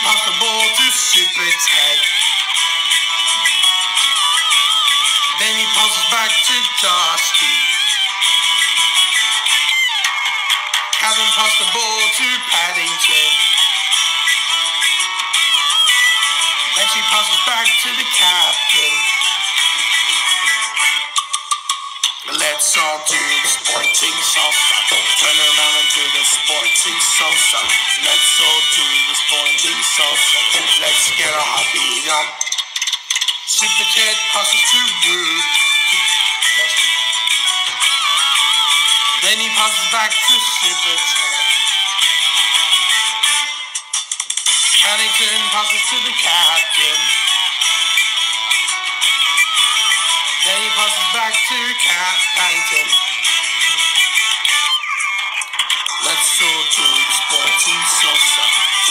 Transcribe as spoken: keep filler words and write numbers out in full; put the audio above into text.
passed the ball to Super Ted. Then he passes back to Dusty. Kevin passed the ball to Paddington. Then she passes back to the captain. Let's all do the sporting salsa. Turn around and do the sporting salsa. Let's all do the sporting salsa. Let's get a hot beat on. Super Ted passes to Rube. Then he passes back to Super Ted. Paddington passes to the captain. Then he passes back to Cat Paddington. Let's all do the sporting salsa.